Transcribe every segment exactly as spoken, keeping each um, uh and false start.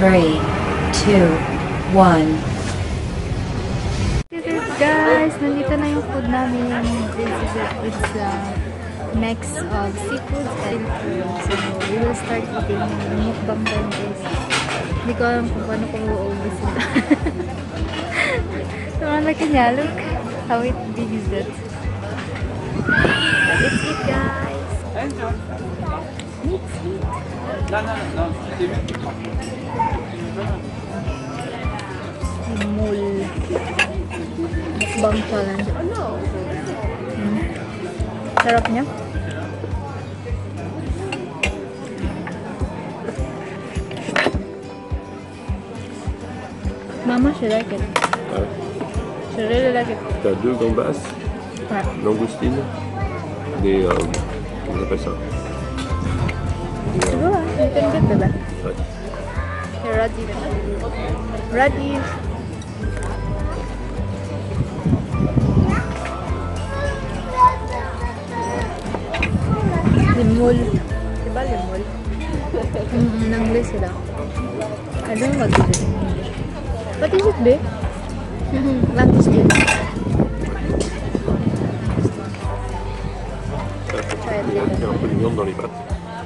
three, two, one. This is guys, nandito na yung food namin. This is it. It's a mix of seafood and food. So, we will start eating mukbang time guys. Hindi ko alam kung paano ko uuwi sila. So, look niya, look how it big is that. Let's eat guys. Let's eat. Mul mukbang challenge. Hmm. Sarap niya. Mama, she like it. Ouais. She really like it. T'as deux gambas, Ouais. langoustines, des... Euh, comment on appelle ça? Tu vois, you can get the back. Ouais. Here, ready. Ready. Limol. Diba limol? Mm, in English sila. I don't know what it is in English. What is it, babe? Langoustine. Il y a un peu de viande dans les pâtes.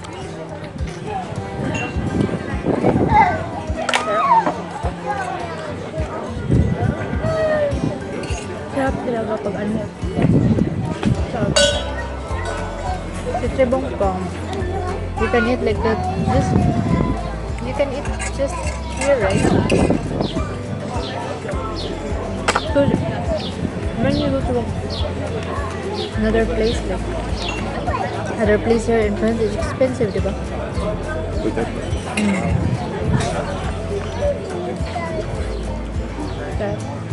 Sarap talaga pag ano. Sarap. It's bong pong. You can eat like that. Just you can eat just here, right? So when you go to another place, like other place here in France, it's expensive, diba? Peut-être. Mm. Okay.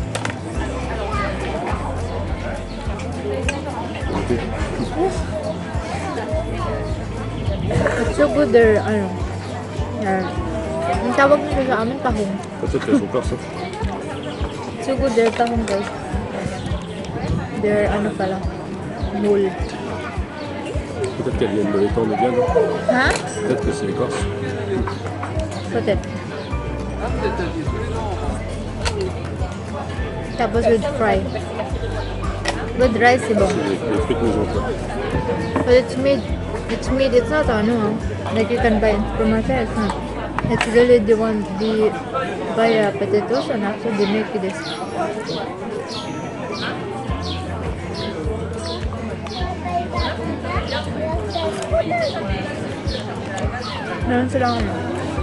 It's so good there, ano, yan. Ang tawag nila sa amin, tahong. Peut-être qu'elles sont corses. So good there, tahong guys. They're, ano pala, mul. Peut-être qu'elles viennent de l'étang de Diane. Ha? Peut-être que c'est les corses. Putit. Tapos with fry. With rice, diba? C'est les, les frites maison quoi. But it's made, it's made, it's not ano, like you can buy in supermarket, it's not. It's really the one, the, buy uh, potatoes and after they make this. Meron silang ano.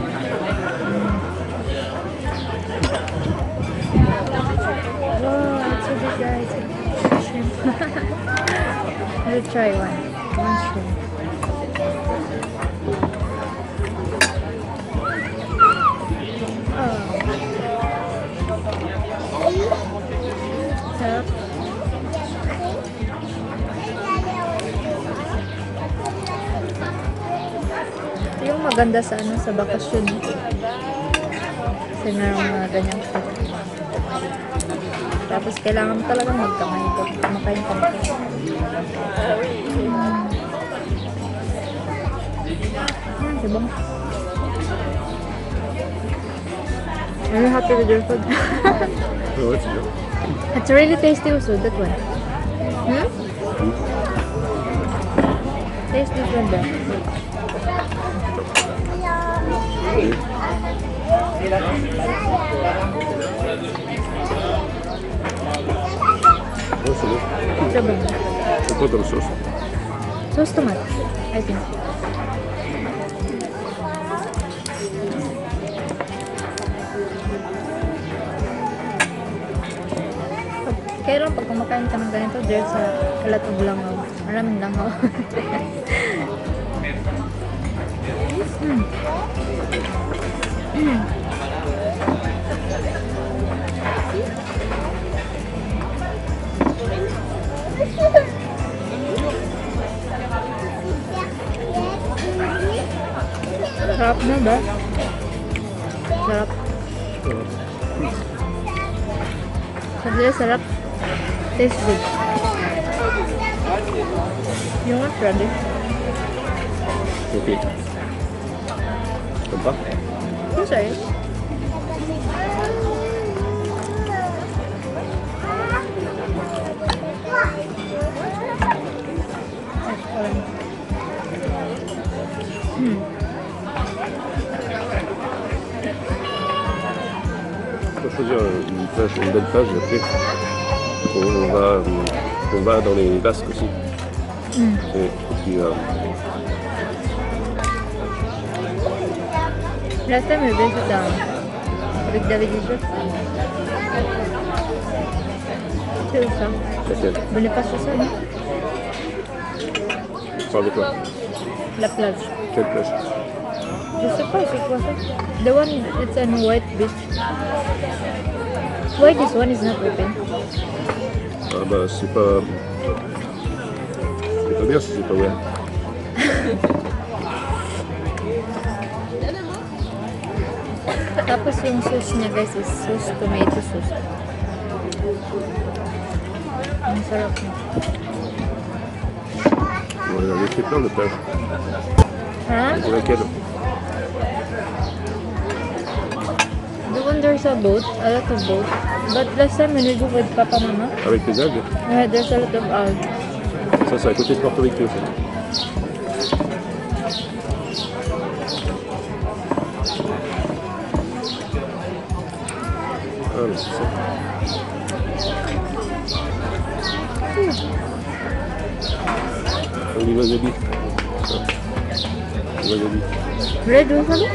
Wow, it's so big guys. Shrimp. Let's try one. One shrimp. Oh. Sarap. Ito yung maganda sa ano, sa bakasyon. Kasi merong mga ganyang food. Tapos kailangan mo talaga magkamay ito. Kumakain ka nito. Hmm. Yan, sibong. Are you happy with your food? Ah ouais, c'est bien. It's really tasty also, that one. Hmm? Mm. Taste this one there. Oui. Oh, c'est bon. So bon. C'est quoi comme sauce? Sauce tomato, I think. Kaya lang pag kumakain ka ng ganito, there's a, a lot of langaw. Maraming langaw. mm. Mm. Sarap na ba? Sarap. Sabi sarap. Tastes good. You want ready? Ok. T'aimes pas? I'm sorry. belle page après. On va, on va dans les vasques aussi. Mm. Et, et puis, euh, Last time we visited um, with David Jesus. C'est où ça? laquelle? Boniface c'est ça, non? Parle de quoi? La plage. Quelle plage? Je sais pas, c'est quoi ça? The one, it's on white beach. Why this one is not open? Ah bah c'est pas... C'est pas bien si c'est pas ouvert. Tapos yung sauce niya guys is sauce, tomato sauce. Ang sarap niya. On avait fait plein de plages. Huh? C'est laquelle? The one there's a boat, a lot of boat. But last time when we go with Papa Mama, Avec les algues? yeah, there's a lot of algues. Ça c'est à côté de Porto Rico ça. Ah mais c'est ça. On y wasabi. Ça. Wasabi. Red wasabi?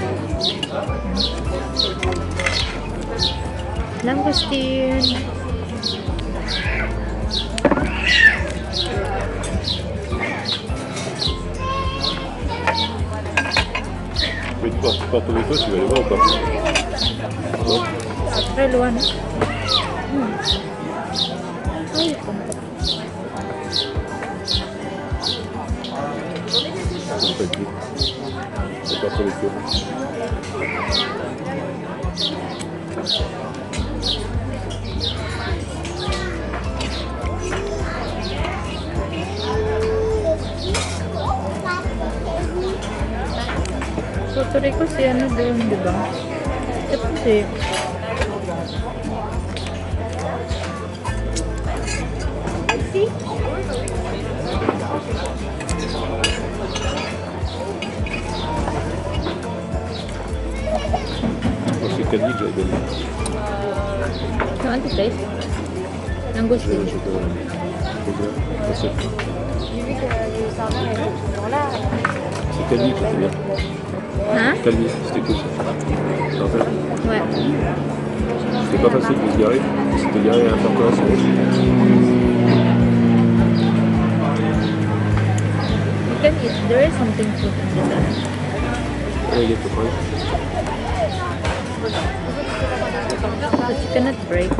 Langoustine. Mais Porto, Porto Rico, tu vas aller voir ou pas? Non? Très loin. Hmm. Ay, C'est pas qui. C'est Porto Rico. Puerto Rico si ano doon, di ba? Ito si... Moi c'est Cadiz que j'avais donné. Yung anti-taste? Je, Langoustine. je peux... Je peux... C'est Cadiz qui était bien. Hein? Cadiz, c'était cool ça. En fait, Ouais. c'était pas facile de se garer. C'était garé à un parcours sur l'autre. You can eat. There is something to eat. Ouais, il est pas prêt. But you cannot break.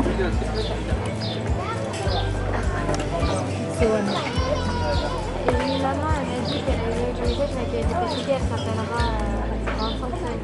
So ano? Et maman, elle m'a dit qu'elle avait une recette, mais qu'elle était fatiguée, elle s'appellera euh, en français.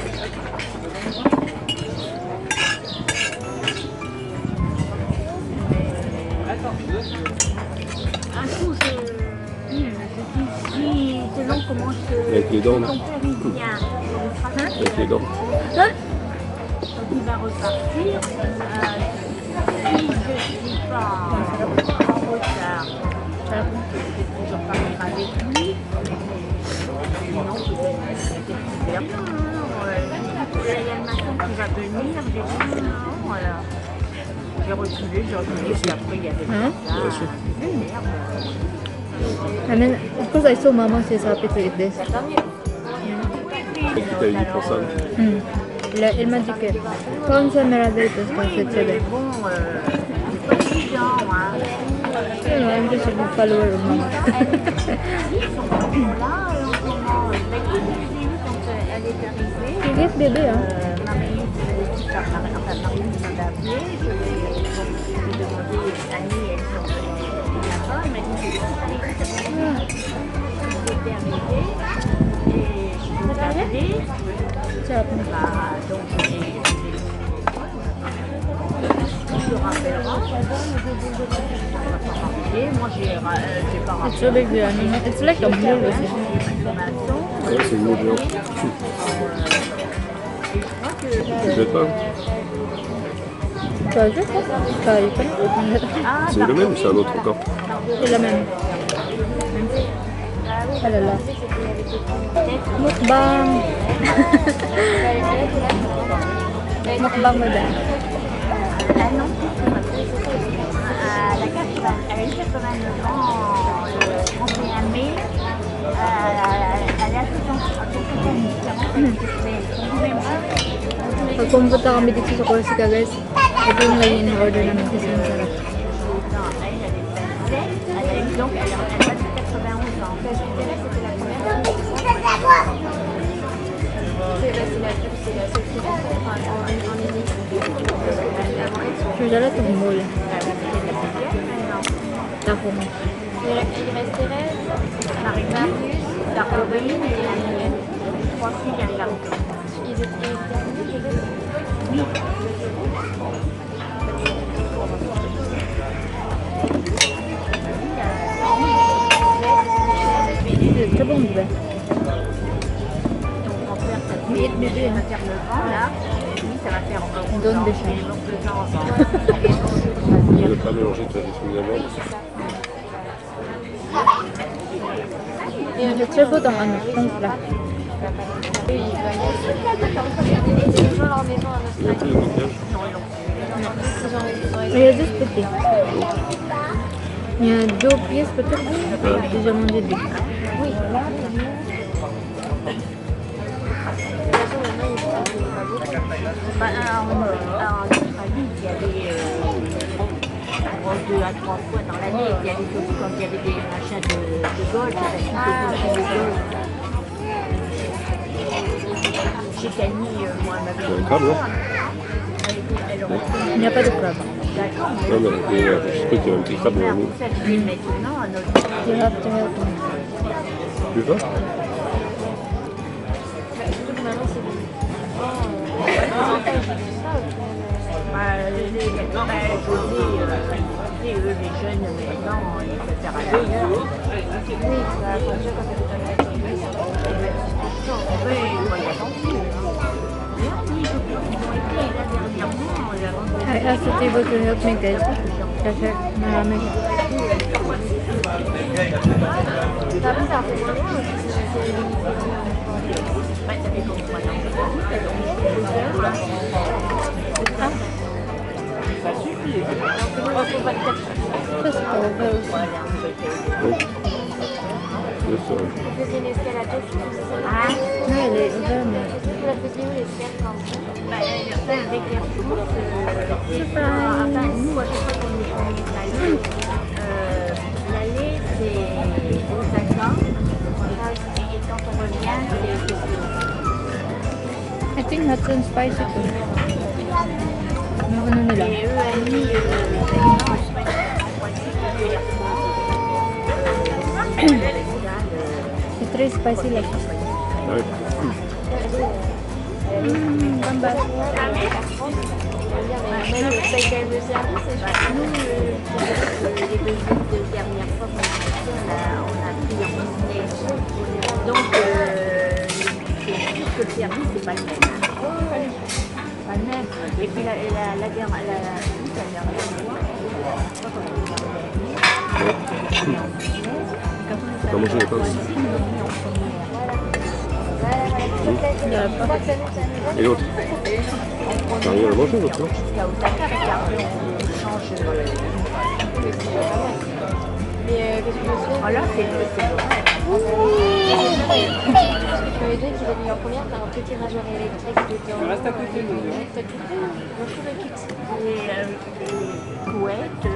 Un coup, je... Mmh, je dis, selon comment je... Avec les dents, là. Ton père, il vient, hein? Avec les dents. Hein? Quand il va repartir, euh, si je ne suis pas en retard, je repartir avec lui. Sinon, peut-être bien. Il y a le matin qui va venir, j'ai dit non, voilà. J'ai reculé, j'ai reculé, puis après il y avait Hein? ça. Bien sûr. Merde. I mean, of course I saw Mama, she's happy to eat this. Tant mieux. Et qui t'avait dit pour ça? Hmm. Il, il m'a dit que quand ça me réveille, parce que c'est très bien. Mais bon, euh, c'est pas évident, hein. You know, I'm just a follower of Mama. Ils sont là, en ce moment, dès que j'ai vu quand elle est arrivée. Tu laisses bébé, hein? Euh, Marie, qui enfin, Marie m'a appelé, je lui ai demandé, Annie, elles sont là-bas, elle m'a dit que j'étais arrivée, et je suis arrivée, Sarap na. bah, donc j'ai... Je te rappellera, moi j'ai euh, j'ai pas It's rappelé. really good. It's like a meal aussi. Ouais, c'est une autre viande. Tu sais pas? Ça, je sais pas. Ça, you can open it. C'est le même ou c'est un autre encore? C'est la même. Ah là là. Mukbang. Mukbang madame. Ah non, euh, la quatre-vingts, elle a eu quatre-vingt-neuf ans le trente et un mai. Euh, elle est à Pag pumunta kami dito sa Corsica guys, ito yung lagi in-order namin kasi yung sarap. Non, elle, elle est vingt-sept, elle a eu donc, elle a passé quatre-vingt-onze ans. C'était la première fois. C'est la seule qui va en ligne. Je vais aller au mall. D'accord. Il reste Thérèse, Marie-Marius, la Corinne et la mienne. Trois filles à la Ils étaient terminés, oui. C'est très bon bébé. Ton grand-père, ça fait bébé, ça va faire neuf ans là. Oui, ça va faire On donne des choses. Je ne vais pas mélanger de tradition d'abord. C'est très beau dans un autre plat. Il y a plus de coquillage. Il y a deux petits. Il y a deux pièces peut-être. J'ai déjà mangé deux. Oui. Bah, en, en Australie, il y avait euh, deux à trois fois dans l'année, il y avait aussi quand il y avait des machins de, de golf, avec ah, de golf. Chez Camille, euh, moi, ma Il y a un crabe, non? Il n'y a pas de crabe. D'accord. Non, mais euh, je crois qu'il y a un petit crabe dans le mou. Maintenant, à notre... You have to help me. Tu veux pas? Bah, les, les, bah, José, euh, et eux, les jeunes, maintenant, ils préfèrent aller. Oui, ça a changé quand elle est allée. Oui, il va y attendre. I asked the table to help me guys. Kasi marami siya. Ah. Ça suffit. Ça c'est pas ouvert aussi. Yes, sir. Vous faisiez une escalade aussi? Ah, Non, elle est ouverte mais... vous la faisiez où l'escalade quand même? Bah, avec les ressources, euh, enfin, nous, à chaque fois qu'on est en allée, euh, l'allée, c'est Osaka, et quand on revient, c'est Tokyo. I think hot and spicy too. Ano nila? Et eux, à nuit, C'est très spicy like this. Ouais. Mmh, gambas. Même le paye quand même le service, et nous, les deux de dernière fois qu'on a fait, on a, on a pris en business. Donc, euh, c'est juste que le service, c'est pas le même. Pas le même. Et puis la, la, la, la, la, la, la dernière fois, T'as mangé les pains aussi? Et l'autre? T'as rien à manger l'autre, non? Jusqu'à Osaka, regardez, on change. Mais euh, qu'est-ce que tu veux? Voilà, c'est le tu m'avais dit qu'il avait mis en première, t'as un petit rasoir électrique dedans. Reste à côté, nous. T'as tout fait, on trouve le kit. Et euh, couette,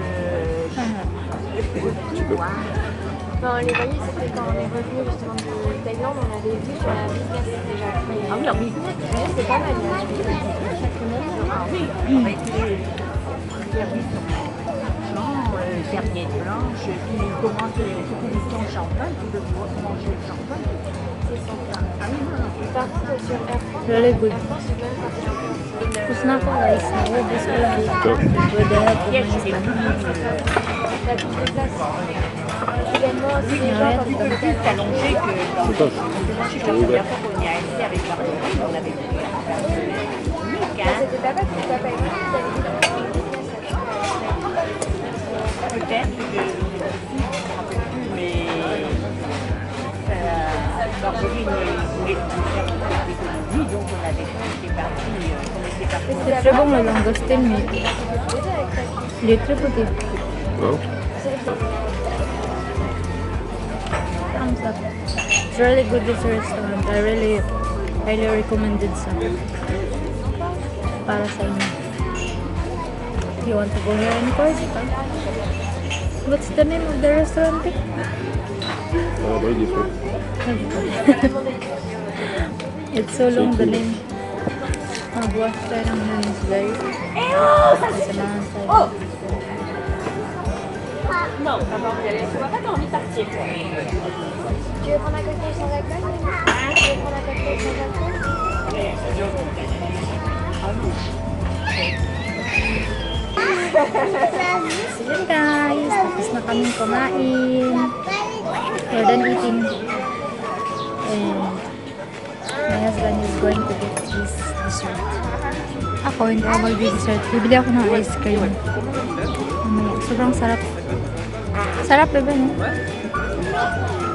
tu peux. Enfin, les voyez, c'était quand on est revenu justement de Thaïlande, on avait vu sur la business déjà. Ah oui, en business, c'est pas mal. Chaque semaine. Ah oui, avec les services blancs, serviettes blanches, puis ils commencent les propositions champagne, puis de pouvoir manger le champagne. C'est sympa. Ah oui, non, non. Par contre, sur Air France, Really good. Air France, c'est même quand t'es en France. It's not guys. With this one. With the help of my husband. T'as plus de place. Également, si les gens, quand ils peuvent plus s'allonger que... C'est ça. C'est la première fois qu'on y a été avec Marguerite, on avait fait un c'était pas parce que papa et moi, ils avaient dit dans le business. Peut-être que je ne me rappelle plus, mais Marguerite voulait faire une économie, donc on avait fait parti, on était parti Litre bang may langgostin meat? Litre po din. Well, Thumbs up. It's really good this restaurant. I really highly recommended sa para sa inyo. You want to go here in Corsica? What's the name of the restaurant? uh, very different. It's so long the name. Magbuwas tayo ng names guys. Sa mga side. Non, ça va, on y aller. Tu vois pas, t'as envie de partir. Tu veux prendre un cocktail sans alcool? Hein? Tu veux prendre un cocktail sans alcool? So yun guys, tapos na kaming kumain. We're done eating. And my husband is going to get this dessert. Ako, hindi ako mag-dessert. Bibili ako ng ice cream. Mamaya, sobrang sarap. Sarap, bebe, no?